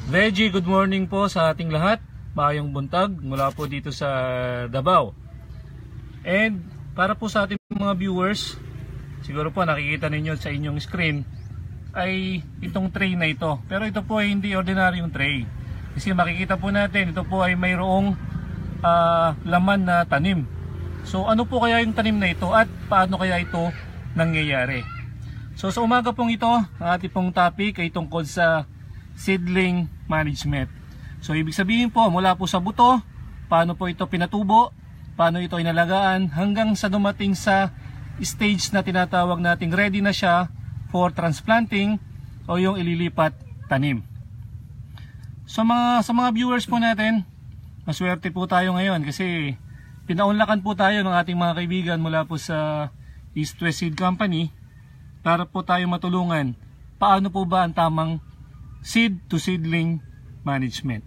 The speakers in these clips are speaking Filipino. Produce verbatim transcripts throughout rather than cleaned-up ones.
Veggie, good morning po sa ating lahat. Maayong buntag mula po dito sa Davao. And para po sa ating mga viewers, siguro po nakikita ninyo sa inyong screen ay itong tray na ito. Pero ito po ay hindi ordinaryong tray. Kasi makikita po natin, ito po ay mayroong uh, laman na tanim. So ano po kaya yung tanim na ito at paano kaya ito nangyayari? So sa umaga pong ito, ang ating pong topic ay tungkol sa seedling management. So ibig sabihin po, mula po sa buto, paano po ito pinatubo, paano ito inalagaan, hanggang sa dumating sa stage na tinatawag nating ready na siya for transplanting o yung ililipat tanim. So mga, sa mga viewers po natin, maswerte po tayo ngayon kasi pinaunlakan po tayo ng ating mga kaibigan mula po sa East West Seed Company para po tayo matulungan paano po ba ang tamang seed to seedling management.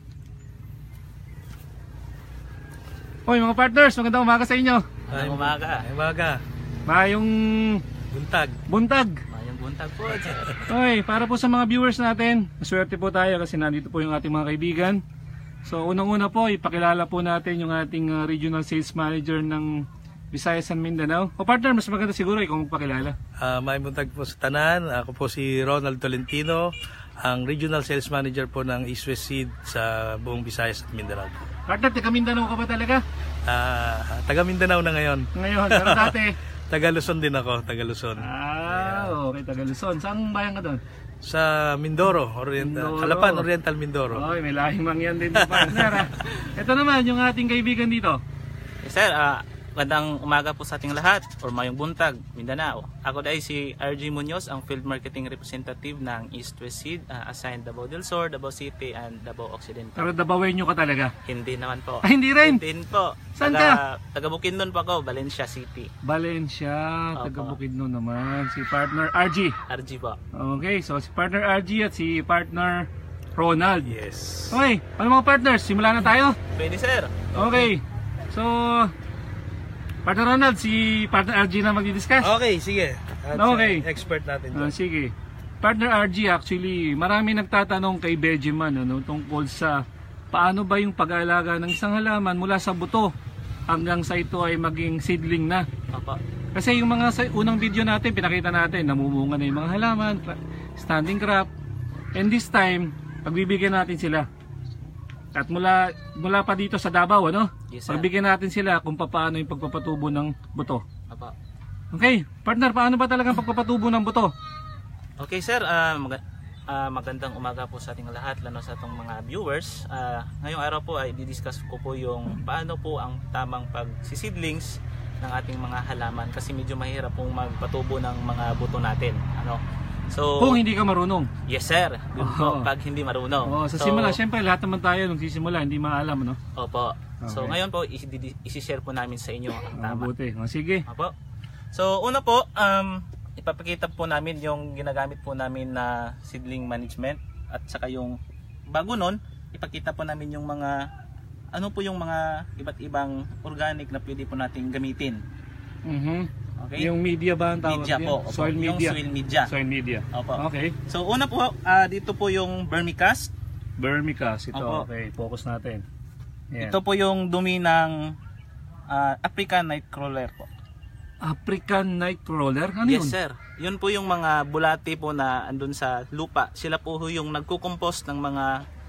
Hoy mga partners, magandang umaga sa inyo. Magandang umaga. Umaga. Mayong buntag. Buntag. Mayong buntag po. Hoy, para po sa mga viewers natin, maswerte po tayo kasi nandito po yung ating mga kaibigan. So unang-una po, ipakilala po natin yung ating uh, Regional Sales Manager ng Visayas and Mindanao. O partner, mas maganda siguro ikaw magpakilala. Uh, may buntag po sa tanan. Ako po si Ronald Tolentino, ang Regional Sales Manager po ng East West Seed sa buong Visayas at Mindanao. Partner, taga Mindanao ka ba talaga? Uh, taga Mindanao na ngayon. Ngayon, pero dati? Taga Luzon din ako, taga Luzon. Ah, yeah. Okay, taga Luzon. Saan bayan ka doon? Sa Mindoro, Oriental, Mindoro. Calapan, Oriental Mindoro. Oy, may lahing mangyan din po, partner. Ito naman yung ating kaibigan dito. Yes, sir, uh, magandang umaga po sa ating lahat or mayong buntag, Mindanao. Ako dahil si R J Munoz, ang Field Marketing Representative ng East West Seed, uh, assigned Davao del Sur, Davao City, and Davao Occidental. Pero Davaoenyo ka talaga? Hindi naman po. Ah, hindi rin? Hindi po. Saan taga, ka? Taga Bukidnon po ako, Valencia City. Valencia, Opo. taga Bukidnon naman. Si partner R G. R G po. Okay, so si partner R G at si partner Ronald. Yes. Okay, ano mga partners? Simulan na tayo? Pwede, sir. Okay, so partner Ronald, si partner R G na magdi-discuss. Okay, sige. At Okay. expert natin Uh, dyan. sige. Partner R G, actually, marami nagtatanong kay Benjamin ano, tungkol sa paano ba yung pag-aalaga ng isang halaman mula sa buto hanggang sa ito ay maging seedling na. Opo. Kasi yung mga sa unang video natin, pinakita natin, namumunga na yung mga halaman, standing crop. And this time, pagbibigyan natin sila. At mula mula pa dito sa Davao, ano? Yes, sir. Pagbigyan natin sila kung paano yung pagpapatubo ng buto. Opo. Okay, partner, paano ba talagang pagpapatubo ng buto? Okay, sir. Uh, mag uh, magandang umaga po sa ating lahat, lalo sa atong mga viewers. Uh, ngayong araw po ay didiscuss ko po yung paano po ang tamang pagsisidlings ng ating mga halaman kasi medyo mahirap pong magpatubo ng mga buto natin. Ano? So, Kung hindi ka marunong. yes, sir. Yun po, Oo. pag hindi marunong. Oo, sa So, simula, syempre lahat naman tayo nung sisimula, hindi maalam, no? Opo. So, Okay. ngayon po, isi-share po namin sa inyo ang tama. Mabuti. O, sige. Opo. So, una po, um, ipapakita po namin yung ginagamit po namin na seedling management at saka yung bago nun, ipakita po namin yung mga ano po yung mga iba't ibang organic na pwede po natin gamitin. Mhm. Okay? Yung media ba ang tawag Media yan? po. Opo. Soil Yung media. soil media. Soil media. Opo. Okay. So, una po, ah, dito po yung vermicast. Vermicast ito. Opo. Okay, focus natin. Yan. Ito po yung dumi ng ah, African Nightcrawler po. African Nightcrawler? Ano Yes, yun? sir. Yun po yung mga bulate po na andun sa lupa. Sila po yung nagko-compost ng mga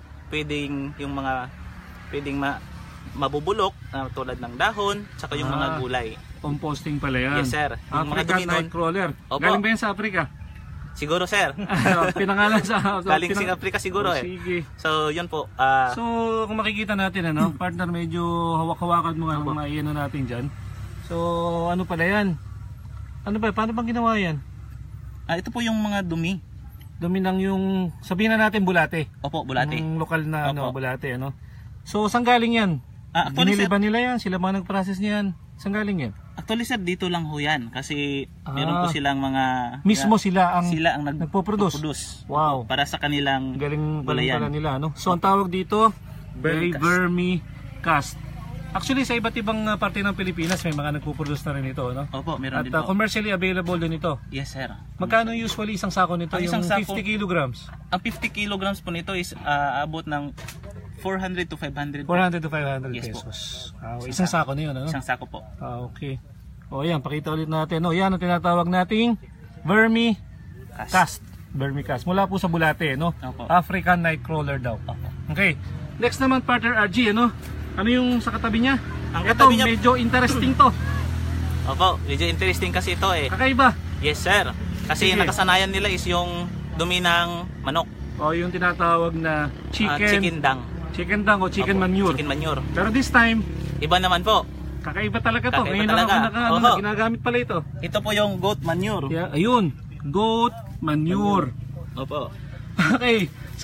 pwedeng yung mga pwedeng ma, mabubulok na tulad ng dahon, tsaka yung Ah. mga gulay. Composting pala yan. Yes, sir. Yung mga African dumi nun- Nightcrawler. Opo. Galing ba yan sa Africa? Siguro, sir. Pinangalan sa... Galing pinang- Sing Africa siguro Oh, eh. Sige. So, yun po. ah, So, kung makikita natin, ano, partner, medyo hawak-hawakan mo nga ang mga iyan natin dyan. So, ano pala yan? Ano ba? Paano bang ginawa yan? ah, ito po yung mga dumi. Dumi ng yung, sabihin na natin bulate. Opo, bulate. Yung lokal na ano, Opo. bulate, ano. So, saan galing yan? Ah, actually, Binili sir, ba nila yan? Sila mga nag-process niyan? Saan galing yan? actually, sir, dito lang ho yan. Kasi Ah. meron po silang mga... Mismo sila ang, sila ang nag, nagpo-produce? nagpo-produce. Wow. Para sa kanilang Galing, galing gulayan. pala nila, no? So, ang tawag dito, ay Vermicast. vermicast. Actually, sa iba't ibang uh, parte ng Pilipinas, may mga nagpo-produce na rin ito, no? Opo, meron At din uh, po. commercially available din ito. Yes, sir. Magkano usually isang sako nito? Ang Yung isang sako- fifty kilograms? Ang fifty kilograms po nito is uh, abot ng four hundred to five hundred. four hundred to five hundred Yes po. pesos. Ah, isang sako na yun, ano? Isang sako po. Ah, okay. O yan, pakita ulit natin. O yan ang tinatawag nating vermi Cast. cast. Vermi cast. Mula po sa bulate, no? Opo. African Nightcrawler daw. Opo. Okay. Next naman, partner R G, ano? Ano yung sa katabi niya? Ang Ito, katabi niya- medyo interesting to. Opo, medyo interesting kasi ito eh. Kakaiba. Yes, sir. Kasi Sige. nakasanayan nila is yung dumi ng manok. O yung tinatawag na Ah, chicken, chicken dung. chicken dung o chicken Opo, manure. Chicken manure. Pero this time, Iba naman po. kakaiba talaga to. Kakaiba Ngayon lang ako talaga. naka, ano, Oho. ginagamit pala ito. Ito po yung goat manure. Yeah, ayun, goat manure. Opo. Okay, so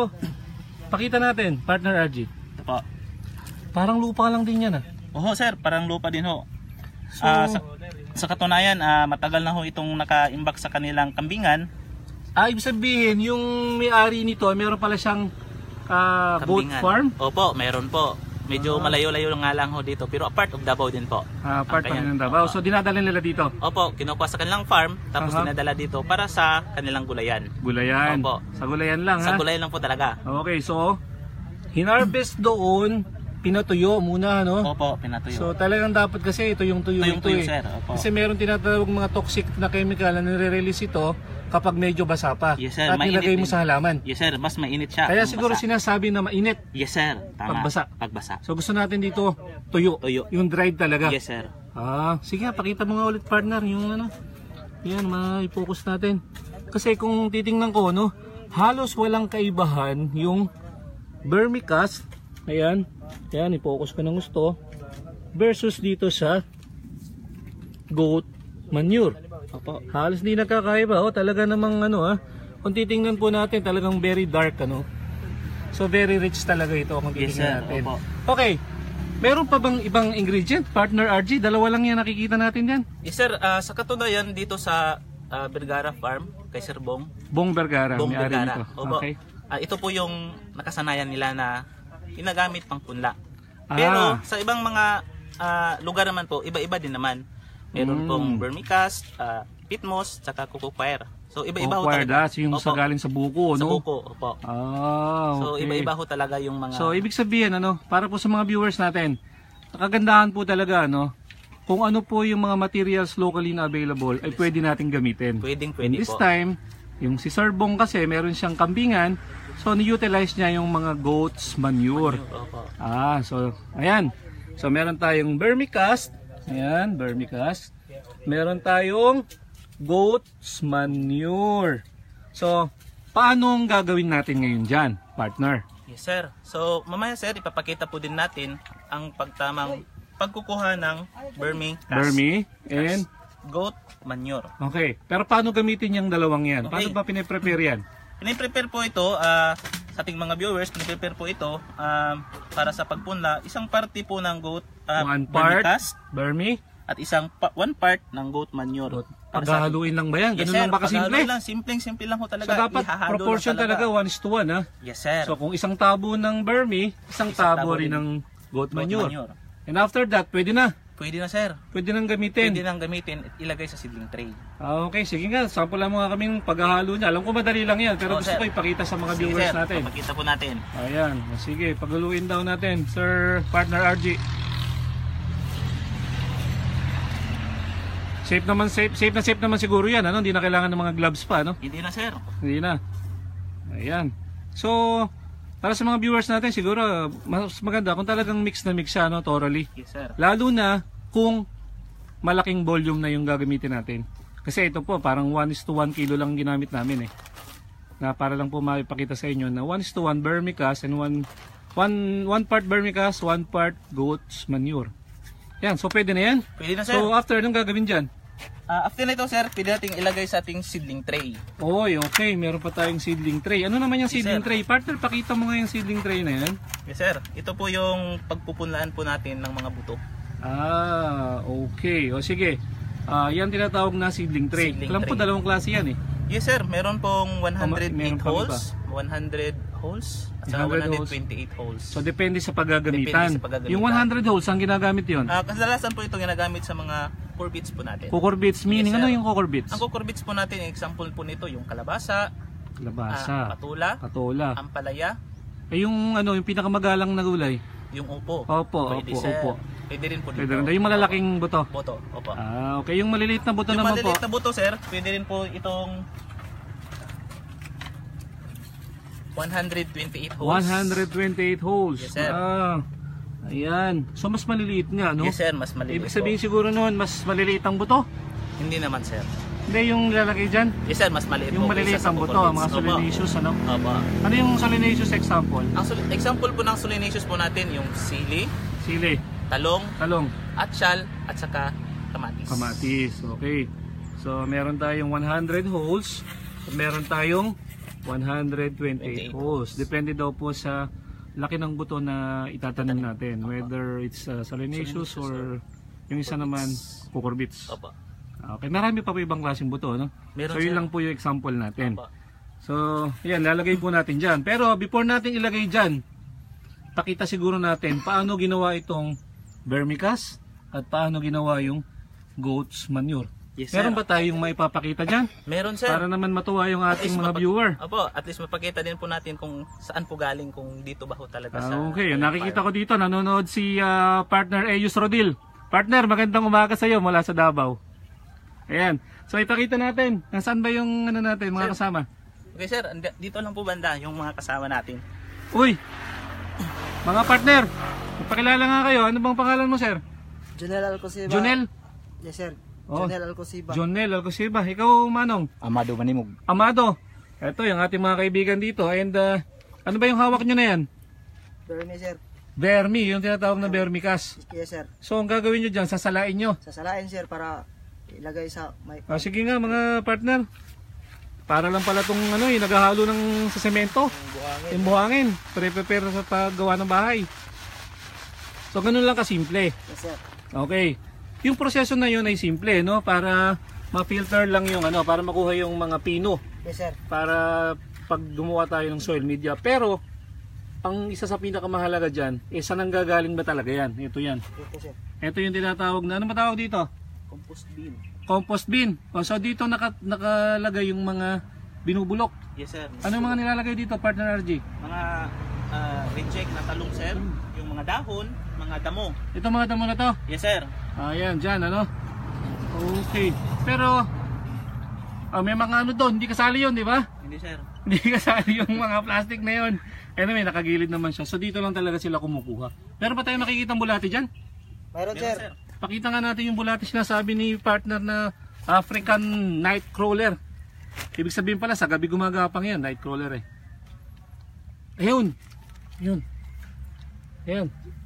pakita natin, partner R G. Ito po. Parang lupa lang din yan ah. Oho, sir, parang lupa din ho. So, Ah, sa, sa katunayan, ah, matagal na ho itong nakaimbak sa kanilang kambingan. ah, ibig sabihin, yung may-ari nito, meron pala siyang ah, goat Kambingan. farm. Opo, meron po. Medyo Ah. malayo-layo nga lang ho dito, pero a part of Davao din po. Ah, part pa Ang rin ng kanya- Davao. Opo. So, dinadala nila dito. Opo, kinukuha sa kanilang farm, tapos Aha. dinadala dito para sa kanilang gulayan. Gulayan. Opo. Sa gulayan lang Sa ha. gulayan lang po talaga. Okay, so, hinarvest doon, pinatuyo muna, no? Opo, pinatuyo. So, talagang dapat kasi ito yung tuyo Ito yung ito tuyo, eh. sir. Opo. Kasi meron tinatawag mga toxic na chemical na nire-release ito kapag medyo basa pa. Yes, sir. At Mainit nilagay mo din. sa halaman. Yes, sir. Mas mainit siya. Kaya kung siguro basa. sinasabi na mainit. Yes, sir. Tama. Pagbasa. Pagbasa. So gusto natin dito tuyo. Tuyo. Yung dried talaga. Yes, sir. Ah, sige, pakita mo nga ulit partner yung ano. Yan, ma-focus natin. Kasi kung titingnan ko, no, halos walang kaibahan yung vermicast. Ayan. Ayan, i-focus ko ng gusto. Versus dito sa goat manure. Opo. Halos di nagkakaiba. Oh, talaga namang ano ah. Kung titingnan po natin, talagang very dark ano. So very rich talaga ito kung Yes, titingnan sir. natin. Opo. Okay. Meron pa bang ibang ingredient? Partner R G, dalawa lang yan nakikita natin yan. Yes, sir. Ah, sa katunayan, dito sa ah, Vergara Farm, kay Sir Bong. Bong Vergara, Bong may-ari Vergara. nito. Opo. Okay. Ah, ito po yung nakasanayan nila na ginagamit pang punla. Ah. Pero sa ibang mga ah, lugar naman po, iba-iba din naman. Meron Mm. pong vermicast, uh, pit moss, tsaka coco coir. So iba-iba ho Acquired, ah, talaga. yung sa Opo. galing sa buko, Sa no? buko, opo. Ah, So okay. iba-iba ho talaga yung mga... So ibig sabihin ano, para po sa mga viewers natin, kagandahan po talaga ano, kung ano po yung mga materials locally na available ay pwede nating gamitin. Pwedeng In pwede this po. time, yung si Sir Bong kasi meron siyang kambingan, so ni-utilize niya yung mga goats manure. Opo. Ah, so ayan. So meron tayong vermicast, ayan, vermicast. Meron tayong goats manure. So, paano ang gagawin natin ngayon dyan, partner? Yes, sir. So mamaya, sir, ipapakita po din natin ang pagtamang pagkukuha ng vermicast. Vermi and Goat manure. okay. Pero paano gamitin yung dalawang yan? Paano Okay. ba piniprepare yan? Piniprepare po ito ah, sa ating mga viewers, piniprepare po ito um, para sa pagpunla. Isang parte po ng goat ah, One part vermicast vermi, at isang pa- one part ng goat manure. Para sa ating- paghahaluin lang ba yan? Yes, Ganun sir. lang ba kasimple? Paghahaluin lang, simpleng-simple lang ho talaga. So dapat Ihahalo lang proportion talaga one is to one ha? Yes, sir. So kung isang tabo ng vermi, isang, Isang tabo tabo rin rin ng goat Goat manure. manure. And after that, pwede na. Pwede na, sir. Pwede nang gamitin. Pwede nang gamitin at ilagay sa seedling tray. Ah, okay, sige nga. Sample lang mga kaming paghahalo niya. Alam ko madali lang yan, pero Oh, gusto sir. ko ipakita sa mga Sige, viewers sir. natin. Papakita po natin. Ayan, sige, paghaluin daw natin, Sir Partner R G. Safe naman, safe, safe na safe naman siguro yan, ano? Hindi na kailangan ng mga gloves pa, no? Hindi na, sir. Hindi na. Ayan. So, para sa mga viewers natin, siguro, mas maganda kung talagang mix na mix siya, no? Thoroughly. Yes, sir. Lalo na kung malaking volume na yung gagamitin natin. Kasi ito po, parang one is to one kilo lang ginamit namin eh. Na para lang po maipakita sa inyo na one is to one vermicast and one, one, one part vermicast, one part goat's manure. Yan, so pwede na yan. Pwede na, sir. So after, anong gagawin dyan? Ah, after nito, sir, pwede nating ilagay sa ating seedling tray. Oy, okay, meron pa tayong seedling tray. Ano naman yung Yes, seedling sir. tray? Partner, pakita mo nga yung seedling tray na yan. Yes, sir. Ito po yung pagpupunlaan po natin ng mga buto. Ah, okay. O sige. Ah, yan tinatawag na seedling tray. Seedling Alam ko tray. dalawang klase yan eh. Yes sir, meron pong one hundred meron eight pa ba? holes, one hundred holes, at saka one hundred one hundred twenty-eight holes. So depende sa paggagamitan. Depende sa paggagamitan. Yung one hundred holes, ang ginagamit yun? Ah, kadalasan po ito ginagamit sa mga core bits po natin. Cocor bits, meaning Yes, ano sir. yung cocor bits? Ang core bits po natin, example po nito, yung kalabasa, Labasa, ah, patula, patola. ampalaya, Eh yung ano, yung pinakamagalang na gulay? yung upo. Opo, Pwede, opo, sir. opo. Pwede rin po dito. Pwede rin. Yung malalaking buto? Boto, opo. Ah, okay. Yung maliliit na buto Yung naman po? maliliit na buto sir, pwede rin po itong one hundred twenty-eight holes. one hundred twenty-eight holes. Yes, sir. Ah, ayan. So mas maliliit nga, no? Yes sir, mas maliliit Ibig sabihin po. siguro noon, mas maliliit ang buto? Hindi naman sir. Hindi yung lalagay dyan? Yes sir, mas maliit Yung po. maliliit kaysa sa ang buto, core bits. mga Opo. solanaceous, ano? Opo. Ano yung solanaceous example? Ang sol- example po ng solanaceous po natin, yung sili, Sili, talong, talong, atsyal, at saka kamatis. kamatis. Okay. So meron tayong one hundred holes, meron tayong one hundred twenty-eight holes. Depende daw po sa laki ng buto na itatanim natin, whether it's uh, solanaceous or yung isa naman cucurbits. Opo. Okay, marami pa po ibang klaseng buto, no? Meron, So yun sir. lang po yung example natin. Opo. So, yan, lalagay po natin dyan. Pero before natin ilagay dyan, pakita siguro natin paano ginawa itong vermicast at paano ginawa yung goat's manure. Yes, sir. Meron ba tayong maipapakita dyan? Meron sir. Para naman matuwa yung At ating least mga mapag- viewer. Opo, at least mapakita din po natin kung saan po galing, kung dito ba ho talaga sa... Ah, okay, nakikita ko dito, nanonood si ah, partner Eyus Rodil. Partner, magandang umaga sa iyo mula sa Davao. Ayan. So ipakita natin, nasaan ba yung ano natin, mga Sir. kasama? Okay sir, andi- dito lang po banda yung mga kasama natin. Uy, mga partner, magpakilala nga kayo. Ano bang pangalan mo, sir? Jonel Alcosiba. Jonel? Yes sir. Oh. Jonel Alcosiba. Jonel Alcosiba. Ikaw, Manong? Amado Manimog. Amado. Ito, yung ating mga kaibigan dito. And uh, ano ba yung hawak nyo na yan? Bernie sir. Vermi, yung tinatawag na vermicast. Yes sir. So, ang gagawin nyo dyan, sasalain nyo. Sasalain sir para ilagay sa may Ah, sige nga, mga partner. Para lang pala itong ano, yung naghahalo ng sa semento. buhangin. Yung buhangin. Pre-prepare sa paggawa ng bahay. So, ganun lang kasimple. Yes sir. Okay. Yung proseso na yun ay simple, no? Para ma-filter lang yung ano, para makuha yung mga pino. Yes sir. Para pag gumawa tayo ng soil media. Pero, ang isa sa pinakamahalaga dyan, eh, saan ang gagaling ba talaga yan? Ito yan. Ito sir. Ito yung tinatawag na, ano matawag dito? Compost bin. Compost bin. O, so, dito naka, nakalagay yung mga binubulok. Yes sir. Ano yung mga nilalagay dito, partner R G? Mga ah, reject na talong sir, yung mga dahon, mga damo. Ito mga damo na to. Yes sir. Ayan, dyan, ano? Okay. Pero, ah, may mga ano doon, hindi kasali yun, di ba? Hindi sir. Hindi kasali yung mga plastic na yun. Anyway, nakagilid naman siya. So dito lang talaga sila kumukuha. Pero pa tayo makikita ang bulati dyan? Mayroon Meron sir. sir. Pakita nga natin yung bulati na sabi ni partner na African Nightcrawler. Ibig sabihin pala, sa gabi gumagapang yan, Nightcrawler eh. Ayun. Ayun. Ayan.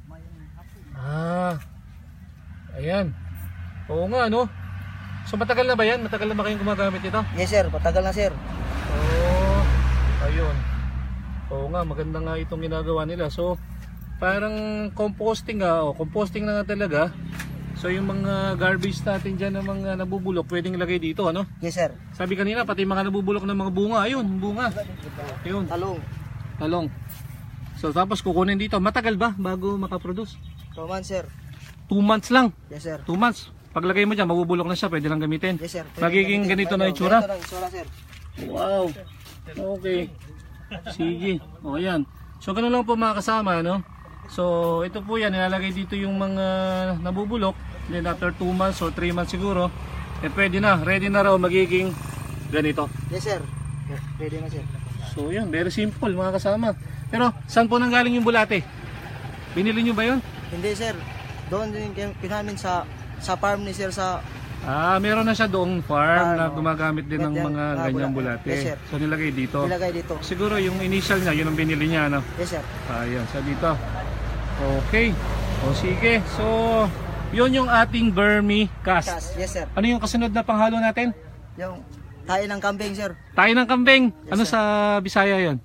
Ah. Ayan. Oo nga, no? So matagal na ba yan? Matagal na ba kayong gumagamit ito? Yes sir. Patagal na sir. Oh, ayun. Oo nga, maganda nga itong ginagawa nila. So, parang composting nga, oh, composting na nga talaga. So, yung mga garbage natin dyan ng mga nabubulok, pwedeng ilagay dito, ano? Yes sir. Sabi kanina, pati mga nabubulok ng mga bunga, ayun, bunga. Ayun, Talong. talong. So, tapos kukunin dito. Matagal ba bago makaproduce? Toman sir. Two months lang. Yes sir. Two months. Paglagay mo dyan, mabubulok na siya, pwede lang gamitin. Yes sir. Magiging ganito na itsura. Ganito na itsura sir. Wow. Okay. Sige. O yan. So ganun lang po mga kasama, no? So ito po yan, nilalagay dito yung mga nabubulok. Then after two months or three months siguro, eh pwede na, ready na raw magiging ganito. Yes sir. Ready na sir. So yan, very simple mga kasama. Pero saan po nanggaling yung bulate? Binili nyo ba yun? Hindi sir. Doon din pinamin sa sa farm ni sir sa Ah, meron na siya doong farm na Farm, oh. gumagamit din ng Ganyan, mga ah, ganyang bulate. bulate. Yes, sir. So nilagay dito. ilagay dito. Siguro yung initial niya, yun ang binili niya, no? Yes sir. Ayan, sa dito. Okay. O sige. So, yun yung ating vermicast. Kas. Yes sir. Ano yung kasunod na panghalo natin? Yung tayo ng kambing sir. Tayo ng kambing. Yes, Ano sir. sa Bisaya yun?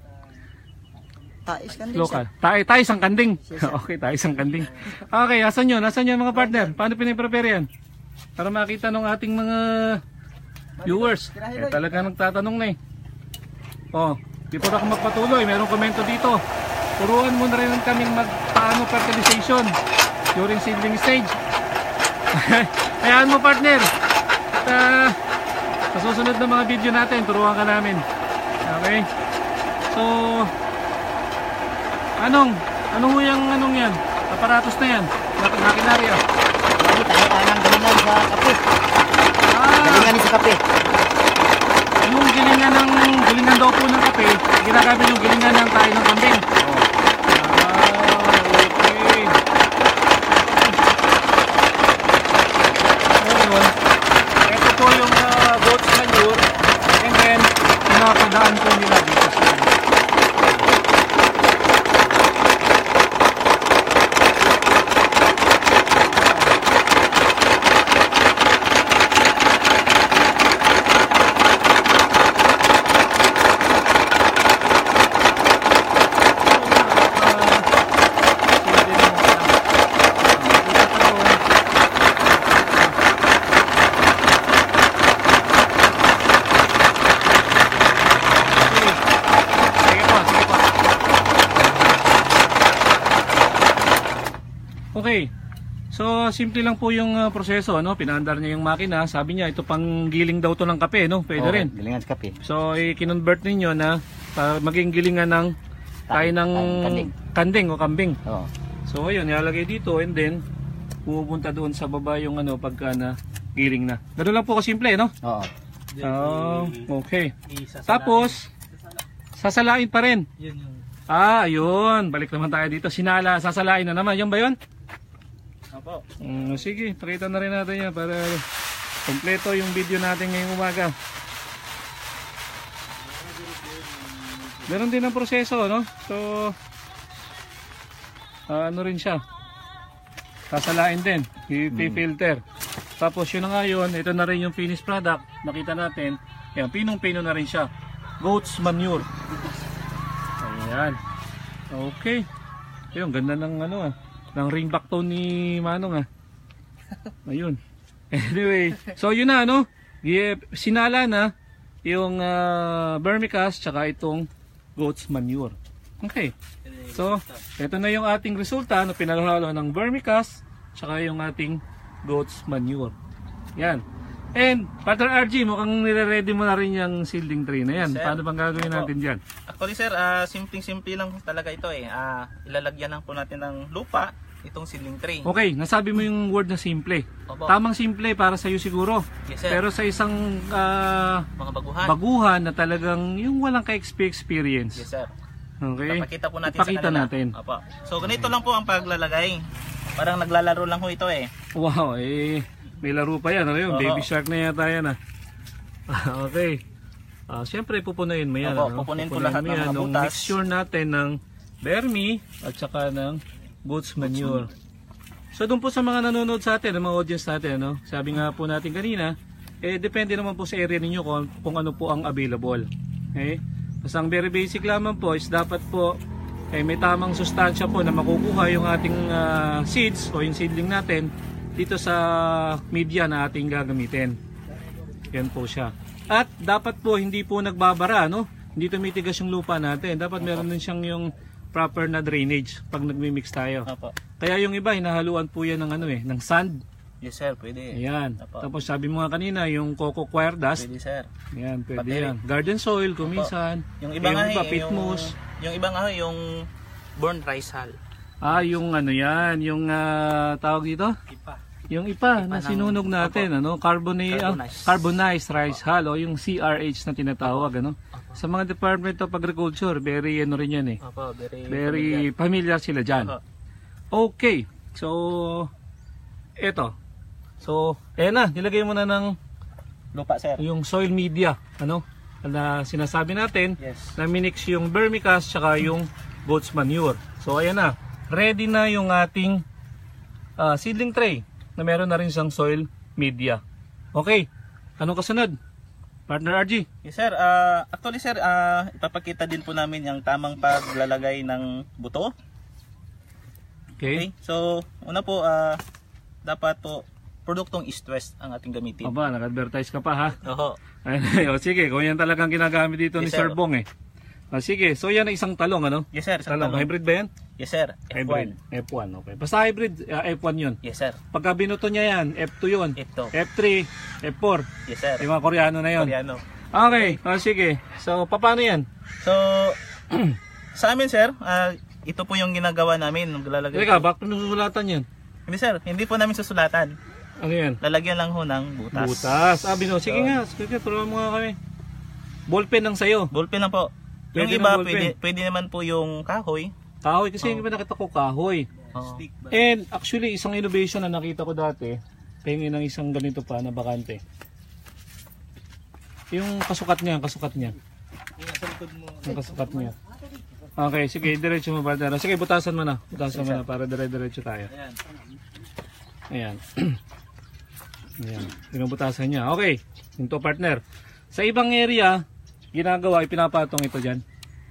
Tais kambing Local. sir. Tayo, tayo isang kanding. Yes, sir. Okay, tayo isang kanding. Okay, asan yun? Asan yun mga partner? Paano piniprepare yan? Para makita ng ating mga viewers, eh talaga nagtatanong na eh. Oh, before ako magpatuloy, merong komento dito. Turuan mo na rin kaming magpaano fertilization during seedling stage. Hayaan mo partner. At uh, sa susunod na mga video natin, turuan ka namin. Okay? So, anong? Anong yung anong yan? Aparatos na yan? Makinarya. Bakit tayo anang galingan sa kape? Ah, Galingan sa kape. yung gilingan ng gilingan daw po ng kape, ginagamit yung gilingan ng tayo ng kambing. Daan po nila dito sa Okay. So, simple lang po yung uh, proseso, no? Pinaandar niya yung makina. Sabi niya, ito pang giling daw to ng kape, no? Pwede Oo, rin. Galingan sa kape. So, i-convert ninyo na uh, maging gilingan ng tayo ng kanding. kanding o kambing. Oo. So, ayun, nilalagay dito and then pupunta doon sa baba yung ano pagka na giling na. Ganun lang po kasimple, no? Oo. So, okay. Tapos, sasalain pa rin. Ah, ayun. Balik naman tayo dito. Sinala, sasalain na naman. Yan ba yun? Opo. Um, sige, pakita na rin natin yan para kompleto yung video natin ngayong umaga. Meron din ang proseso, no? So, uh, ano rin siya? Sasalain din. I-filter. Tapos yun na nga yun. Ito na rin yung finished product. Nakita natin. Yan, pinong-pino na rin siya. Goat's manure. Ayan. Okay. Ayun, ganda ng ano ah. Ng ringback tone ni Manong ah. Ayun. Anyway, so yun na ano. Sinala na yung uh, vermicast tsaka itong goat's manure. Okay. So, ito na yung ating resulta na pinaghalo ng vermicast tsaka yung ating goat's manure. Yan. And, Partner R G, mukhang nire-ready mo na rin yung seedling tray na yan. Sir, paano bang gagawin natin dyan? Actually sir, uh, simpleng-simple lang talaga ito eh. Uh, ilalagyan lang po natin ng lupa itong seedling tray. Okay, nasabi mo yung word na simple. Opo. Tamang simple para sa iyo siguro. Yes, sir. Pero sa isang uh, Mga baguhan. baguhan na talagang yung walang ka-experience. Yes sir. Okay. Ipakita po natin Ipakita sa kanila. natin. Opo. So ganito lang po ang paglalagay. Parang naglalaro lang ho ito eh. Wow, eh may laro pa yan. Ano yun? Oo. Baby shark na yata yan ah. Okay. Uh, Siyempre pupunuin mo yan. Opo, ano? pupunin po Pupunuin lahat mo ng yan mga nung butas. mixture natin ng vermi at saka ng goat's manure. So doon po sa mga nanonood sa atin, mga audience natin, no? Sabi nga po natin kanina, eh depende naman po sa area ninyo kung, kung ano po ang available. Okay? Basta ang very basic lamang po is dapat po eh, may tamang sustansya po na makukuha yung ating uh, seeds o yung seedling natin dito sa media na ating gagamitin. Yan po siya. At dapat po hindi po nagbabara, no? Hindi tumitigas yung lupa natin. Dapat meron din siyang yung proper na drainage pag nagmi-mix tayo. Opo. Kaya yung iba hinahaluan po yan ng ano eh, ng sand. Yes sir, pwede. Ayan. Opo. Tapos sabi mo nga kanina yung coco coir dust. Pwede sir. Ayan, pwede Battery. yan. Garden soil kuminsan. Yung iba nga yung iba, eh, pit yung, moss. yung iba nga yung burn rice hull. Ah, yung ano yan, yung ah, tawag dito? Ipa. Yung ipa, Ipa na ng- sinunog natin, ano, carbonate, ah, Carbonized. carbonized rice hull, o yung C R H na tinatawag, ano. Sa mga Department of Agriculture, very ano rin yan eh. Opo, very, Very familiar sila dyan. Opo. Okay, so, eto. So, ayan na, nilagay mo na ng lupa sir. yung soil media, ano, na sinasabi natin, Yes. na minix yung vermicast tsaka yung goat's manure. So, ayan na, ready na yung ating ah, seedling tray na meron na rin siyang soil media. Okay, anong kasunod? Partner R G? Yes sir, Ah, actually sir, ah, ipapakita din po namin yung tamang paglalagay ng buto. Okay. Okay, so una po, ah, dapat po produktong East-West ang ating gamitin. Aba, nag-advertise ka pa ha? Oo. Ay, o sige, kung yan talagang ginagamit dito Yes, ni sir. Sir Bong eh. O sige, so yan ay isang talong ano? Yes sir. isang Talong, talong. hybrid ba yan? Yes sir. F one. Hybrid. F one, okay. Basta hybrid, uh, F one yun. Yes sir. Pagka binuto niya yan, F two yun. F two. F three, F four. Yes sir. Yung mga Koreano na yun. Koreano. Okay, o sige. So, paano yan? So, sa amin sir, ah, ito po yung ginagawa namin. Lalagay Teka, bakit nusulatan yan? Hindi sir, hindi po namin susulatan. Ano yan? Lalagyan lang ho ng butas. Butas. Ah, bino. Sige nga, sige, turuan mo nga kami. Ballpen lang sa'yo. Ballpen lang po. Yung Pwede iba, ng ballpen. pwede, pwede naman po yung kahoy. Kahoy, kasi yung iba nakita ko kahoy. Oo. And actually, isang innovation na nakita ko dati, pahingin ng isang ganito pa na bakante. Yung kasukat niya, kasukat niya. Yung kasukat niya. Okay, sige, diretso mo ba? Sige, butasan mo na. Butasan mo na para dire-diretso tayo. Ayan. Ayan. Pinabutasan niya. Okay, yung to partner. Sa ibang area, ginagawa, ipinapatong ito dyan.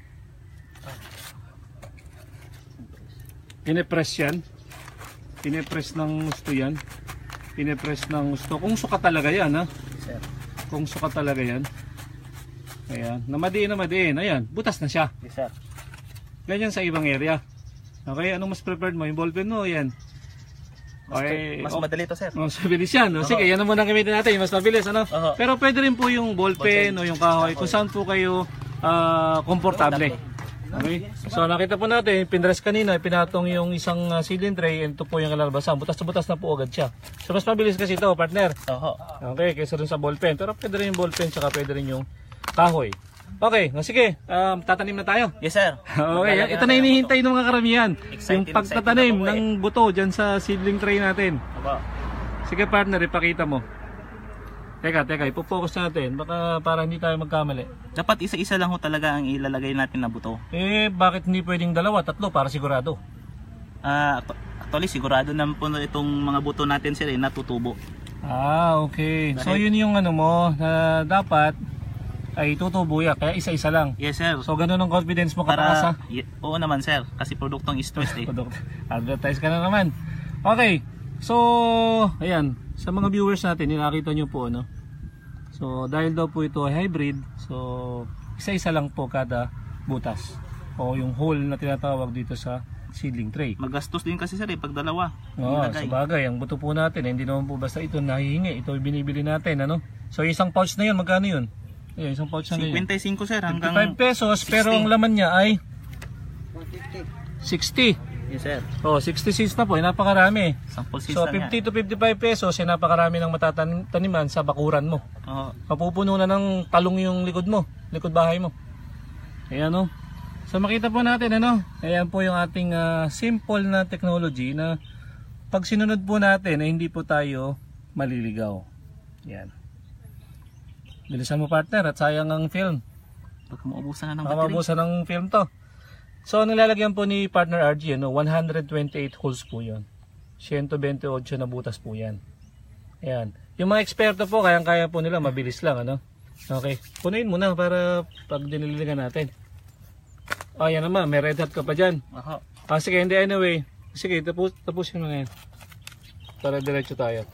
Pinipress yan. Pinipress ng gusto yan. Pinipress ng gusto. Kung suka talaga yan, ha? Sir. Kung suka talaga yan. Ayan. Namadiin, namadiin. Ayan. Butas na siya. Yes sir. Ganyan sa ibang area. Okay, anong mas preferred mo? Yung ballpen mo o yan? Mas, Okay, mas oh. madali to sir. Mas mabilis yan. No? Sige, yan naman ang gamitin natin. Mas mabilis, ano? Oo. Pero pwede rin po yung ballpen Ballpen. o yung kahoy. Kung saan po kayo ah, komportable. Okay? So nakita po natin, pinress kanina, pinatong yung isang uh, seedling tray, and ito po yung kalalabasan. Butas na butas na po agad siya. So mas mabilis kasi ito, partner. Oo. Okay, kaysa dun sa ballpen. Pero pwede rin yung ballpen, saka pwede rin yung kahoy. Okay, no, sige, um, tatanim na tayo. Yes sir. Okay, ito na hinihintay ng mga karamihan. Excited, Yung pagtatanim excited ako, ng buto dyan sa seedling tray natin. Opo. Sige partner, ipakita mo. Teka, teka, ipofocus natin. Baka para hindi tayo magkamali. Dapat isa-isa lang ho talaga ang ilalagay natin na buto. Eh, bakit hindi pwedeng dalawa, tatlo para sigurado? Ah, actu- actually sigurado naman po na itong mga buto natin sir eh, natutubo. Ah, okay. So Dahil- yun yung ano mo, na dapat ay tutubo yan. Kaya isa-isa lang. Yes sir. So ganun ang confidence mo kataas ha? Para y- oo naman sir, kasi produktong East-West eh. Product. Advertise ka na naman. Okay. So, ayan. Sa mga viewers natin, ninakita nyo po, ano? So, dahil daw po ito ay hybrid, so, isa-isa lang po kada butas. O yung hole na tinatawag dito sa seedling tray. Magastos din kasi sir eh, pag dalawa. Oo, ilagay. sa bagay. Ang buto po natin, eh, hindi naman po basta ito nahihingi. Ito ay binibili natin, ano? So, isang pouch na yun, magkano yun? Ayan, isang pouch na yun. fifty-five sir hanggang fifty-five pesos, pero ang laman niya ay sixty. Yes sir. Oh, sixty seeds na po, eh, napakarami. Sample seeds So lang fifty to fifty-five pesos, eh, napakarami ng matataniman sa bakuran mo. yan. Oo. Mapupuno na ng talong yung likod mo, likod bahay mo. Ayan o. So makita po natin ano, ayan po yung ating ah, simple na technology na pag sinunod po natin, eh, hindi po tayo maliligaw. Ayan. Bilisan mo partner at sayang ang film. Baka maubusan na ng Baka battery. maubusan ng film to. So, ang nilalagyan po ni partner R G, ano, one hundred twenty-eight holes po yun. one hundred twenty-eight na butas po yan. Ayan. Yung mga eksperto po, kayang-kaya po nila, mabilis lang, ano? Okay. Punuin mo na para pag diniligan natin. Oh, yan naman, may red hat ka pa dyan. Aha. Ah, sige, hindi, anyway. Sige, tapos, tapusin mo na yan. Para diretso tayo.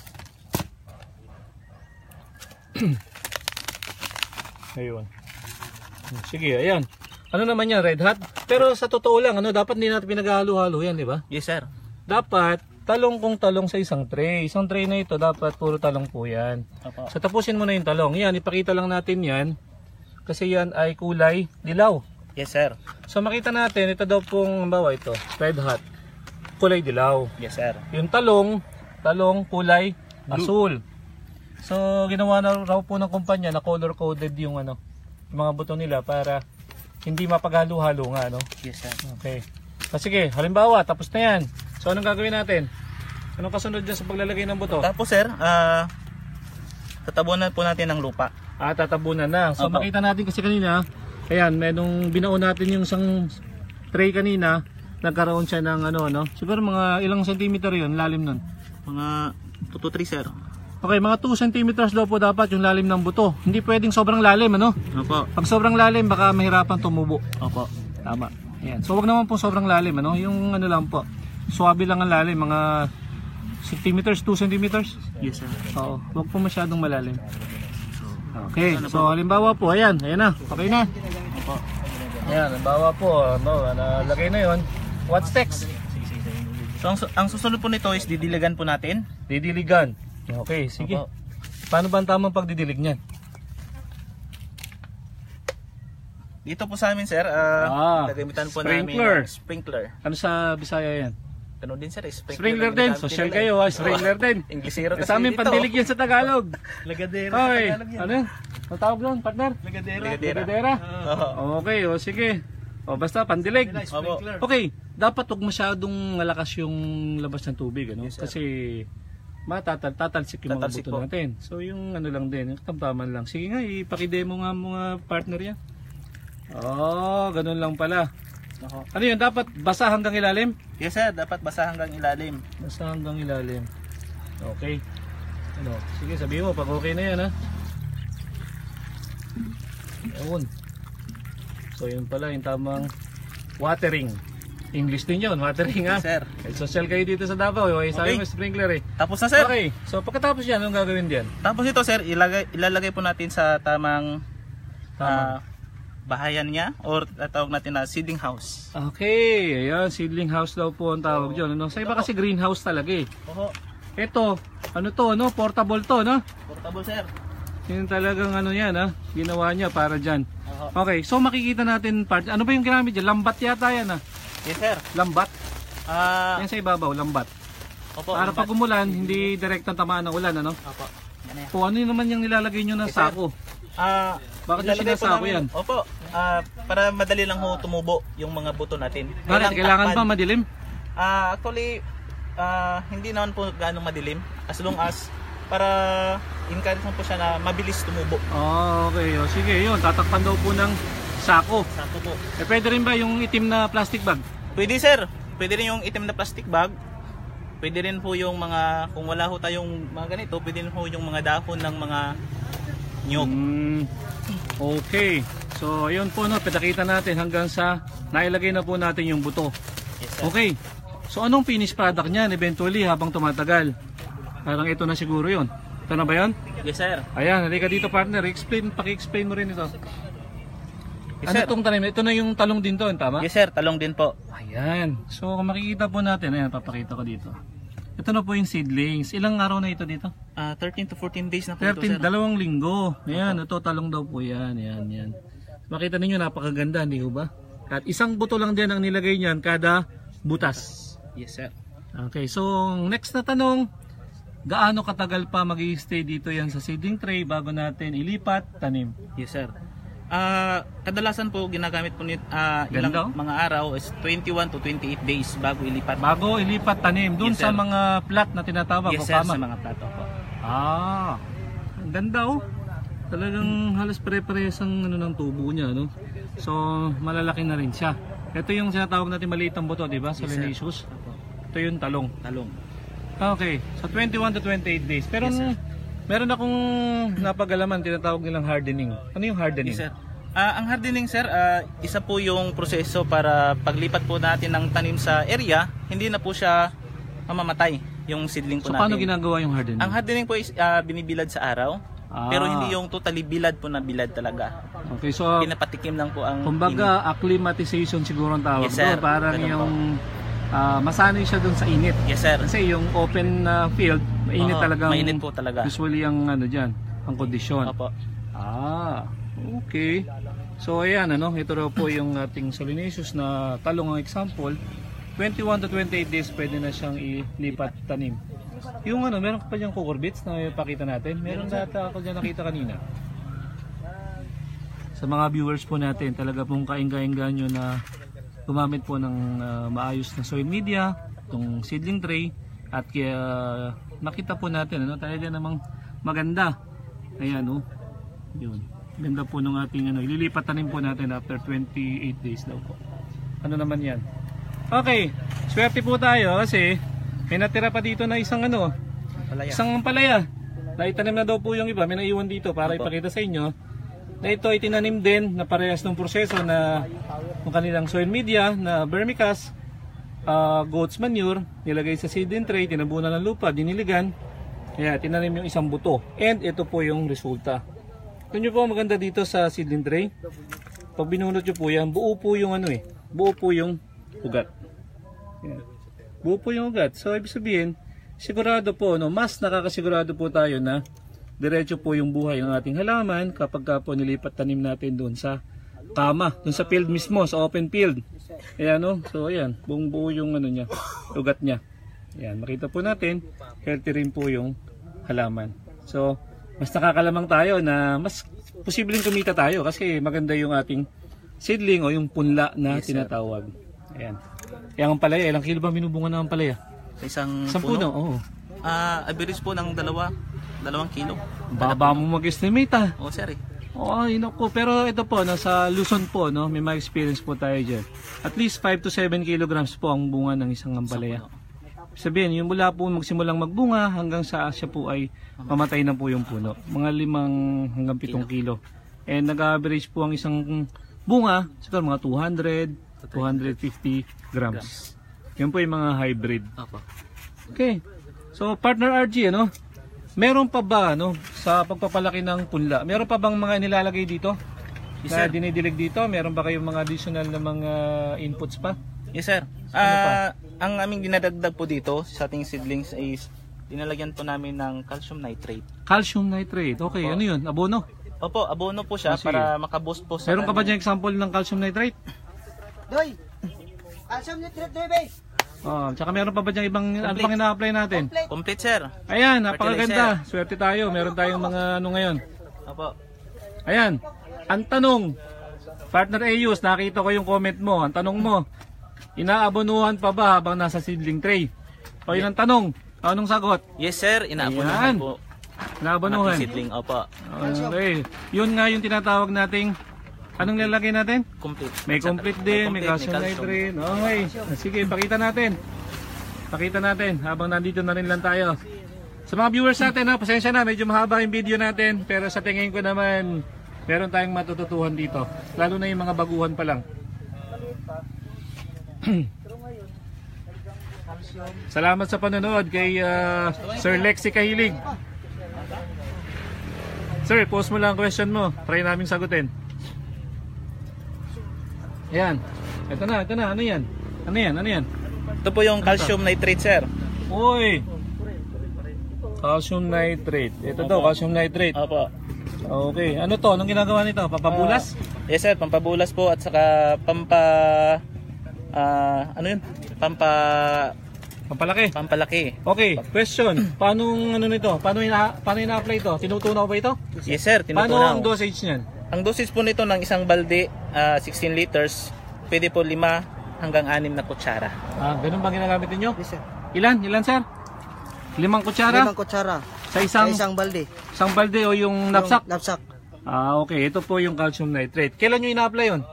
Ayun. Sige, ayan. Ano naman yan, red hat? Pero sa totoo lang, ano, dapat hindi natin pinaghalo-halo yan, di ba? Yes sir. Dapat, talong kung talong sa isang tray. Isang tray na ito, dapat puro talong po yan. Opo. So, tapusin mo na yung talong. Yan, ipakita lang natin yan. Kasi yan ay kulay dilaw. Yes sir. So, makita natin, ito daw pong, bawa ito, red hat. Kulay dilaw. Yes sir. Yung talong, talong kulay asul. So, ginawa na raw po ng kumpanya na color-coded yung ano, yung mga buto nila para hindi mapaghalo-halo nga, no? Yes sir. Okay. So, sige, halimbawa, tapos na yan. So, anong gagawin natin? Anong kasunod dyan sa paglalagay ng buto? Tapos sir, ah tatabunan po natin ng lupa. Ah, tatabunan na. So, Opo. makita natin kasi kanina, ayan, may nung binaon natin yung isang tray kanina, nagkaroon siya ng ano, ano? Siguro mga ilang centimeter yun, lalim nun. Mga two to three sir. Okay, mga two centimeters daw po dapat yung lalim ng buto. Hindi pwedeng sobrang lalim, ano? Opo. Pag sobrang lalim, baka mahirapan tumubo. Opo. Tama. Ayan. So, wag naman po sobrang lalim, ano? Yung ano lang po, swabe lang ang lalim, mga centimeters, two centimeters? Yes sir. Oo, huwag po masyadong malalim. Okay, so halimbawa po, ayan, ayan na, okay na. Opo. Ayan, halimbawa po, ano, nalagay na yon. What's next? So ang, su- ang susunod po nito is didiligan po natin. Didiligan. Okay, sige. Opo. Paano ba ang tamang pagdidilig niyan? Dito po sa amin sir, uh, Ah, gagamitan po sprinkler. namin ng sprinkler. Ano sa Bisaya yan? Ano din sir, sprinkler. Sprinkler din, social kayo ha, sprinkler din. Englishero Eh, kasi sa amin dito. pandilig yan sa Tagalog. Lagadera. Okay, ano? Ang tawag doon, partner? Lagadera. Lagadera. Lagadera? Oo. Okay, o sige. O basta pandilig. Opo. Okay, dapat huwag masyadong malakas yung labas ng tubig, ano? Yes, sir. Kasi matatal tatalsik yung mga Tatalsik buto po. natin. So yung ano lang din, yung tamtaman lang. Sige nga, ipakidemo nga mga partner yan. Oh, ganun lang pala. Oo. Ano yun, dapat basa hanggang ilalim? Yes sir, dapat basa hanggang ilalim. Basa hanggang ilalim. Okay. Ano, sige sabihin mo pag okay na yan ha. Ayun. So yun pala yung tamang watering. English din yun, watering ha. Yes sir. Eh, social kayo dito sa Davao, eh. Sabi Okay. mo sprinkler eh. Tapos na sir. Okay, so pagkatapos yan, anong gagawin diyan? Tapos ito sir, ilagay, ilalagay po natin sa tamang Tamang. ah, bahayan niya or tawag natin na seedling house. Okay, ayan, seedling house daw po ang tawag dyan. Ano? Sa iba kasi greenhouse talaga eh. Oo. Ito, ano to, no? Portable to, no? Portable sir. Yun talagang ano yan, ha? Ginawa niya para dyan. Oo. Okay, so makikita natin part. Ano ba yung ginamit dyan? Lambat yata yan, ha? Yes sir. Lambat? Ah, Yan sa ibabaw, lambat. opo. Para lambat. pag umulan, hindi direktang tamaan ng ulan, ano? Opo. Yan na yan. O ano yun naman yung nilalagay nyo na Yes, sir. sako? Ah, Bakit yung ilalagay po sinasako namin- yan? Opo. Ah, para madali lang ho tumubo yung mga buto natin. Bakit? Walang Kailangan takpan. ba madilim? Ah, actually, ah, hindi naman po gaano madilim. As long as para encourage mo po siya na mabilis tumubo. Oh, okay. O, sige, yun. Tatakpan daw po ng sako. Sakto po. Eh, pwede rin ba yung itim na plastic bag? Pwede sir. Pwede rin yung itim na plastic bag. Pwede rin po yung mga, kung wala ho tayong mga ganito, pwede rin po yung mga dahon ng mga nyog. Mm, okay. So, ayun po, no, pinakita natin hanggang sa nailagay na po natin yung buto. Yes, sir. Okay. So, anong finished product niyan eventually habang tumatagal? Parang ito na siguro yun. Ito na ba yun? Yes, sir. Ayan, halika dito partner. Explain, paki-explain mo rin ito. Yes, Ano sir. itong tanim? Ito na yung talong din to, tama? Yes, sir. Talong din po. Ayan. So, kung makikita po natin, ayan, papakita ko dito. Ito na po yung seedlings. Ilang araw na ito dito? Ah, thirteen to fourteen days na po ito, thirteen, sir. dalawang linggo. Ayan, ito talong daw po yan. Ayan, yan. Makita ninyo, napakaganda, hindi ho ba? At isang buto lang din ang nilagay niyan kada butas. Yes, sir. Okay, so next na tanong, gaano katagal pa mag-i-stay dito yan sa seedling tray bago natin ilipat, tanim? Yes, sir. Ah, kadalasan po ginagamit po nit ah, ilang Ganda, oh. mga araw is twenty-one to twenty-eight days bago ilipat. Bago ilipat tanim, dun Yes, sa sir. mga plat na tinatawag Yes, o sir, kama. sa mga plato po. Ah, ang ganda oh. Talagang halos pare-parehas ang ano ng tubo niya, no? So, malalaki na rin siya. Ito yung sinatawag natin maliit ang buto, di ba? Solanaceous. Ito yung talong. Talong. Okay, so twenty-one to twenty-eight days. Pero Yes, sir. meron akong napagalaman, tinatawag nilang hardening. Ano yung hardening? Yes, sir. Ah, ang hardening, sir, ah, isa po yung proseso para paglipat po natin ng tanim sa area, hindi na po siya mamamatay yung seedling po So, natin. paano ginagawa yung hardening? Ang hardening po is ah, binibilad sa araw, Ah. pero hindi yung totally bilad po na bilad talaga. Okay, so Pinapatikim lang po ang kumbaga acclimatization siguro ang tawag Yes, sir. doon. Parang Ganun yung ah, masanay siya doon sa init. init. Yes, sir. Kasi yung open na field, mainit Oo, talagang mainit po talaga. usually ang ano diyan, ang kondisyon. Opo. Ah, okay. So ayan ano, ito raw po yung ating solanaceous na talong ang example. twenty-one to twenty-eight days pwede na siyang ilipat tanim. Yung ano, meron pa diyang cucurbits na ipakita natin. Meron data ako dyan nakita kanina. Sa mga viewers po natin, talaga pong kaingga-ingga nyo na gumamit po ng uh, maayos na soil media, itong seedling tray, at kaya nakita po natin, ano, talaga namang maganda. Ayan, oh. Yun. Ganda po ng ating ano, ililipat tanim po natin after twenty-eight days daw po. Ano naman yan? Okay, swerte po tayo kasi may natira pa dito na isang ano, Palaya. isang palaya. Naitanim na daw po yung iba, may naiwan dito para Opo. ipakita sa inyo. Na ito ay tinanim din na parehas ng proseso na ng kanilang soil media na vermicast. uh, goat's manure, nilagay sa seedling tray, tinabunan ng lupa, diniligan. Kaya tinanim yung isang buto. And ito po yung resulta. Ito nyo po maganda dito sa seedling tray. Pag binunot nyo po yan, buo po yung ano eh. Buo po yung ugat. Yan. Buo po yung ugat. So ibig sabihin, sigurado po, no, mas nakakasigurado po tayo na diretso po yung buhay ng ating halaman kapag ka po nilipat tanim natin doon sa kama, doon sa field mismo, sa open field. Ayan, no? So ayan, buong buo yung ano niya, ugat niya. Ayan, makita po natin, healthy rin po yung halaman. So, mas nakakalamang tayo na mas posibleng kumita tayo kasi maganda yung ating seedling o yung punla na yes, tinatawag. Ayan. Yung palaya, ilang kilo ba minubunga na ang palaya? Isang, Isang puno? Oo. Ah, uh, average po ng dalawa, dalawang kilo. Baba mo mag-estimate ah. Oo, sir eh. Oo, yun ako. Pero ito po, nasa Luzon po, no, may mga experience po tayo dyan. At least five to seven kilograms po ang bunga ng isang ampalaya. Sabihin, yung mula po magsimulang magbunga hanggang sa siya po ay mamatay na po yung puno. Mga limang hanggang pitong kilo. And nag-average po ang isang bunga, siguro mga two hundred, two hundred fifty grams. Yun po yung mga hybrid. Okay. So, partner R G, ano? Meron pa ba, ano, sa pagpapalaki ng punla? Meron pa bang mga nilalagay dito? Yes, na dinidilig dito? Meron ba kayong mga additional na mga inputs pa? Yes, sir. So, ano uh, ang aming dinadagdag po dito sa ating seedlings is dinalagyan po namin ng calcium nitrate. Calcium nitrate. Okay, opo. Ano yun? Abono? Opo, abono po siya oh, para makaboost po sa... Meron ka ba dyan example ng calcium nitrate? Doy! Calcium nitrate, doy, bay! Oh, tsaka meron pa ba dyan ibang ano pang ina-apply natin? Complete, Complete sir. Ayan, napakaganda. Swerte tayo. Meron tayong mga ano ngayon. Opo. Ayan. Ang tanong, partner Ayus, nakita ko yung comment mo. Ang tanong mo, inaabonuhan pa ba habang nasa seedling tray? O yun ang tanong. Anong sagot? Yes sir, inaabonuhan po. Inaabonuhan. Seedling, opo. Okay. Yun nga yung tinatawag nating anong nilalagay natin? Complete. May complete din, may calcium nitrate. Okay. Sige, pakita natin. Pakita natin habang nandito na rin lang tayo. Sa mga viewers natin, ha, pasensya na, medyo mahaba yung video natin. Pero sa tingin ko naman, meron tayong matututuhan dito. Lalo na yung mga baguhan pa lang. Salamat sa panonood kay uh, Sir Lexi Kahilig. Sir, post mo lang ang question mo. Try namin sagutin. Ayan. Ito na, ito na. Ano yan? Ano yan? Ano yan? Ito po yung calcium nitrate, sir. Uy! Calcium nitrate. Ito daw, calcium nitrate. Opo. Okay. Ano to? Anong ginagawa nito? Pampabulas? Uh, yes, sir. Pampabulas po at saka pampa... Uh, ano yun? Pampa... Pampalaki? Pampalaki. Okay. Question. Paano ano nito? Paano ina paano ina-apply ito? Tinutunaw ba ito? Yes, sir. Tinutunaw. Paano ang dosage niyan? Ang dosage po nito ng isang balde, uh, sixteen liters, pwede po lima hanggang anim na kutsara. Ah, ganun ba ginagamit niyo? Yes, sir. Ilan? Ilan, sir? Limang kutsara? Limang kutsara. Sa isang, sa isang balde. Isang balde o yung knapsack? Yung knapsack. Ah, okay. Ito po yung calcium nitrate. Kailan nyo ina-apply yun?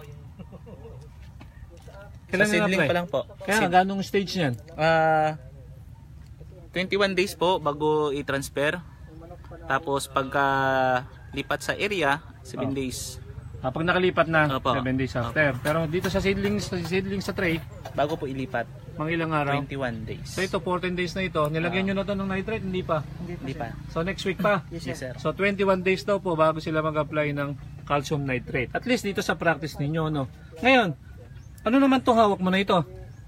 Kailan sa seedling pa lang po. Kaya Seed... ganong stage niyan? Uh, twenty-one days po bago i-transfer. Tapos pagka lipat sa area, seven oh. days. Ah, pag nakalipat na, Opo. seven days after. Opo. Pero dito sa seedlings, sa seedlings sa tray, bago po ilipat, mga ilang araw? twenty-one days. So ito, fourteen days na ito. Nilagyan uh, nyo na ito ng nitrate? Hindi pa? Hindi pa. So next week pa? Yes, yes, sir. So twenty-one days daw po bago sila mag-apply ng calcium nitrate. At least dito sa practice ninyo, no? Ngayon, ano naman itong hawak mo na ito?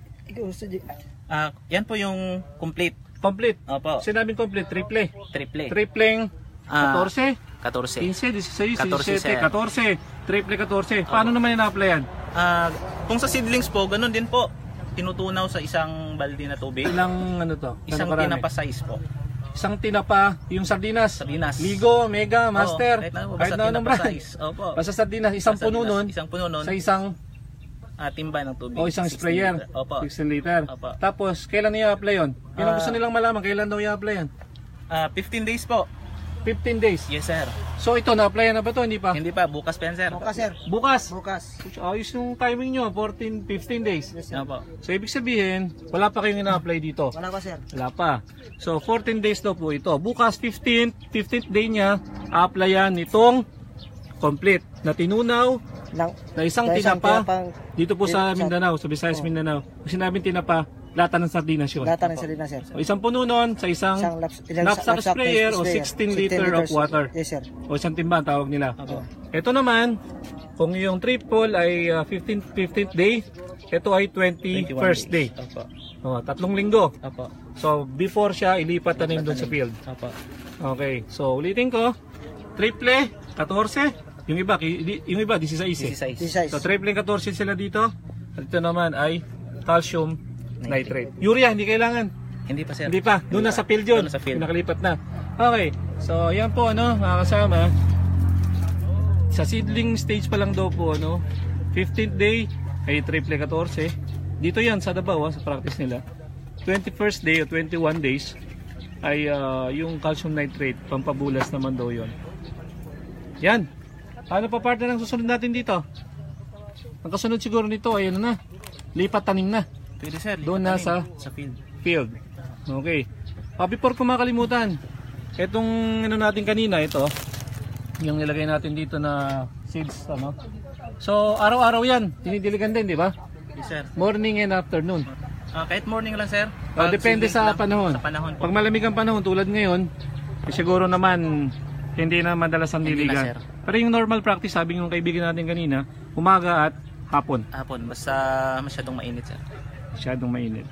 Uh, yan po yung complete. Complete? Opo. Sinabing complete, triple. Triple. Tripleng fourteen? fourteen. fifteen, sixteen, seventeen, fourteen. Triple fourteen. Paano Opo. naman ina-apply yan? Uh, kung sa seedlings po, ganun din po. Tinutunaw sa isang balde na tubig. Ilang ano to? Isang tinapa size po. Isang tinapa, yung sardinas. Sardinas. Ligo, Mega, Master. Oo, kahit na naman price. Opo. Basta sardinas, isang basta puno nun. Isang puno nun. Sa isang uh, timba ng tubig. O isang sprayer. Liter. Opo. sixteen liter. Opo. Tapos, kailan niya apply yun? Yun ang Uh, gusto nilang malaman, kailan daw i-apply yan? Uh, fifteen days po. fifteen days? Yes, sir. So ito, na-apply na ba to? Hindi pa? Hindi pa. Bukas pa yan, sir. Bukas, sir. Bukas? Bukas. Ayos yung timing nyo, fourteen, fifteen days. Yes, sir. Opo. So ibig sabihin, wala pa kayong ina-apply dito? Wala pa, sir. Wala pa. So fourteen days daw po ito. Bukas fifteenth, fifteenth day niya, a-applyan nitong complete. na tinunaw Lang, na isang na isang tinapa tinapang- dito po sa sa- Mindanao, sa Visayas, Oh. Mindanao. Kasi sinabing tinapa, lata ng sardinas yun. lata ng sardinas, sir. O isang puno nun sa isang, Isang laps, ilang knapsack knapsack sprayer o sprayer. sixteen liter of liters. water. Yes, sir. O isang timba ang tawag nila. Opo. Ito naman, kung yung triple ay uh, fifteenth, fifteenth day, ito ay twenty-first day. Opo. O, tatlong linggo. Opo. So before siya ilipat tanim doon sa field. Opo. Okay, so ulitin ko, triple, fourteen, yung iba, ki- yung iba, sixteen. Size. This size. So triple fourteen sila dito. At ito naman ay calcium nitrate. Urea, hindi kailangan. Hindi pa sir. Hindi pa, doon na sa field yun. Doon na sa field. Nakalipat na. Okay, so yan po ano, mga kasama. Sa seedling stage pa lang daw po, ano, fifteenth day ay triple fourteen. Dito yan sa Davao, sa practice nila. twenty-first day o twenty-one days ay ah, yung calcium nitrate, pampabulas naman daw yun. Yan. Ano pa parte ng susunod natin dito? Ang kasunod siguro nito ay ano na, lipat tanim na. Pwede sir. Doon na sa sa field. field. Okay. Ah, before ko makalimutan, itong ano natin kanina, ito, yung nilagay natin dito na seeds, ano. So, araw-araw yan, dinidiligan din, di ba? Yes sir. Morning and afternoon. Ah, kahit morning lang sir. Ah, Pag depende seedling sa lang, panahon. Sa panahon po. Pag malamig ang panahon, tulad ngayon, eh, siguro naman, hindi na madalas ang Hindi na, diligan. sir. Pero yung normal practice, sabi ng kaibigan natin kanina, umaga at hapon. Hapon. Basta masyadong mainit sir. Masyadong mainit.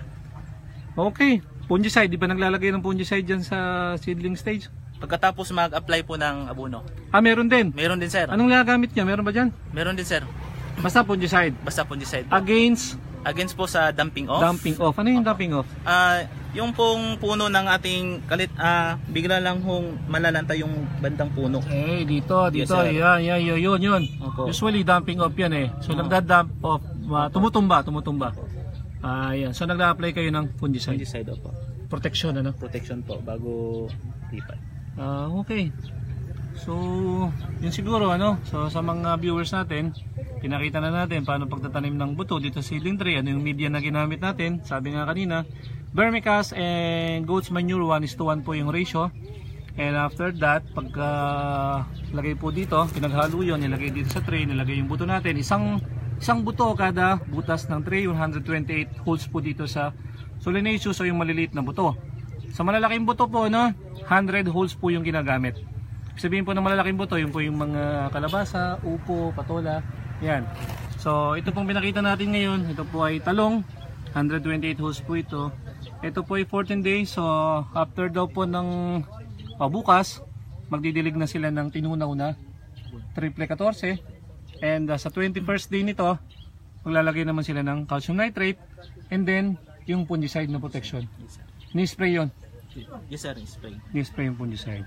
Okay. Fungicide, di ba naglalagay ng fungicide dyan sa seedling stage? Pagkatapos mag-apply po ng abono. Ah, meron din. Meron din sir. Anong nagagamit niya? Meron ba dyan? Meron din sir. Basta fungicide. Basta fungicide po. Against Against po sa dumping off. dumping off. Ano yung dumping off? Ah, yung pong puno ng ating kalit, ah, bigla lang hong malalanta yung bandang puno. Eh, dito, Yes, dito. sir. yan, yan, yun, yun, yun. Opo. Usually, dumping off yan eh. So, Oo. nagda-dump off. Uh, tumutumba, tumutumba. Ah, yan. So, nag-apply kayo ng fungicide. Fungicide po. Protection, ano? Protection po bago lipat. Ah, okay. So, yun siguro, ano? So, sa mga viewers natin, pinakita na natin paano pagtatanim ng buto dito sa seedling tray. Ano yung media na ginamit natin? Sabi nga kanina, vermicast and goat's manure one is to one po yung ratio. And after that, pagka lagay po dito, pinaghalo yun, nilagay dito sa tray, nilagay yung buto natin. Isang isang buto kada butas ng tray, one hundred twenty-eight holes po dito sa solanaceous o yung maliliit na buto. Sa malalaking buto po, no, one hundred holes po yung ginagamit. Sabihin po ng malalaking buto, yung po yung mga kalabasa, upo, patola, yan. So, ito pong pinakita natin ngayon, ito po ay talong, one hundred twenty-eight holes po ito. Ito po ay fourteen days, so after daw po ng oh, bukas, magdidilig na sila ng tinunaw na triple fourteen. And uh, sa twenty-first day nito, maglalagay naman sila ng calcium nitrate and then yung fungicide na protection. Yes sir. Ni-spray yun. Yes sir, spray. Ni-spray yung fungicide.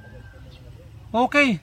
Okay.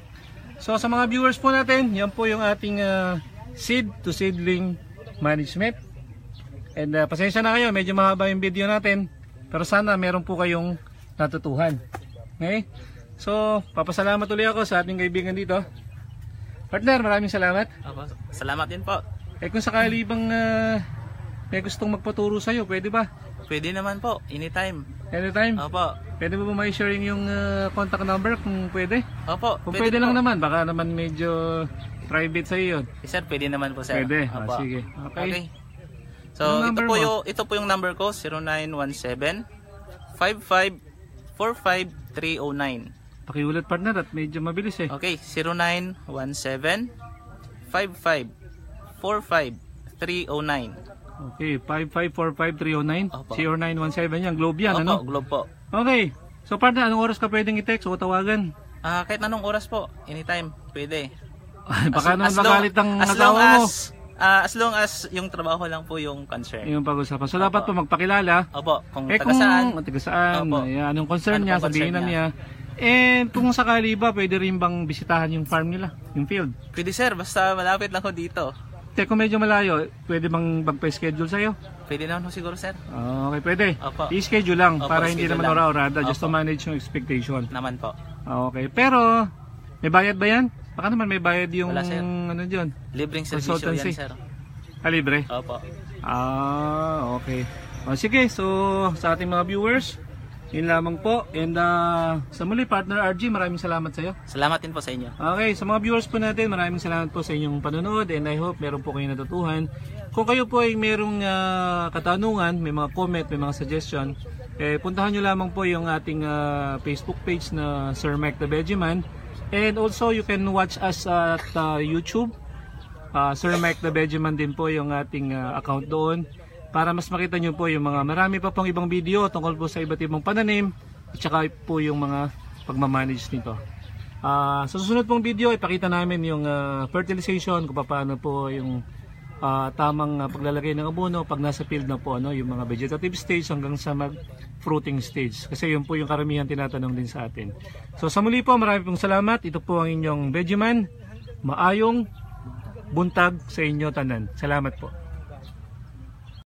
So sa mga viewers po natin, yan po yung ating uh, seed to seedling management. And uh, pasensya na kayo, medyo mahaba yung video natin. Pero sana meron po kayong natutuhan. Okay? So, papasalamat ulit ako sa ating kaibigan dito. Partner, maraming salamat. Opo, salamat din po. Eh kung sakali bang uh, may gustong magpaturo sa'yo, pwede ba? Pwede naman po, anytime. Anytime? Opo. Pwede mo ba may sharing yung uh, contact number kung pwede? Opo, Kung pwede, din lang po. naman, baka naman medyo private sa'yo yun. Yes, sir, pwede naman po sir. Pwede. Ah, Opo. sige. Okay. So, Anong ito number po, mo? yung, ito po yung number ko, zero nine one seven, five five four five three zero nine. Pakiulit partner at medyo mabilis eh. Okay, zero nine one seven, five five four five three zero nine. Okay, five five four five three zero nine. Opo. zero nine one seven yan, Globe yan, Opo, ano? Globe po. Okay. So partner, anong oras ka pwedeng i-text o tawagan? Ah, kahit anong oras po, anytime, pwede. Baka naman long- magalit ang as long asawa mo. as, ah, as long as yung trabaho lang po yung concern. Yung pag-usapan. So Opo. dapat po magpakilala. Opo, kung Eh taga kung saan. taga saan, Opo. ayan, anong concern Ano niya, pong sabihin concern na niya. And kung sakali ba, pwede rin bang bisitahan yung farm nila, yung field? Pwede sir, basta malapit lang ko dito. Te, kung medyo malayo, pwede bang magpa-schedule sa'yo? Pwede naman po siguro sir. Ah, okay, pwede. Opo. I-schedule lang Opo, para hindi schedule naman lang. ora-orada, just to Opo. manage yung expectation. Naman po. Ah, okay, pero may bayad ba yan? Baka naman may bayad yung Wala, sir. ano dyan. Libreng servisyo Consultancy. yan sir. Ah, libre? Opo. Ah, okay. O, sige, so sa ating mga viewers, Yun lamang po. And uh, sa muli, partner R G, maraming salamat sa iyo. Salamat din po sa inyo. Okay, sa mga viewers po natin, maraming salamat po sa inyong panonood and I hope meron po kayong natutuhan. Kung kayo po ay merong uh, katanungan, may mga comment, may mga suggestion, eh, puntahan nyo lamang po yung ating uh, Facebook page na Sir Mike the Vegeman. And also, you can watch us at uh, YouTube. Uh, Sir Mike the Vegeman din po yung ating uh, account doon. Para mas makita nyo po yung mga marami pa pong ibang video tungkol po sa iba't ibang pananim at saka po yung mga pagmamanage nito. Uh, sa susunod pong video, ipakita namin yung uh, fertilization, kung paano po yung uh, tamang uh, paglalagay ng abono pag nasa field na po, ano, yung mga vegetative stage hanggang sa mag-fruiting stage. Kasi yun po yung karamihan tinatanong din sa atin. So sa muli po, marami pong salamat. Ito po ang inyong Vegeman. Maayong buntag sa inyo tanan. Salamat po.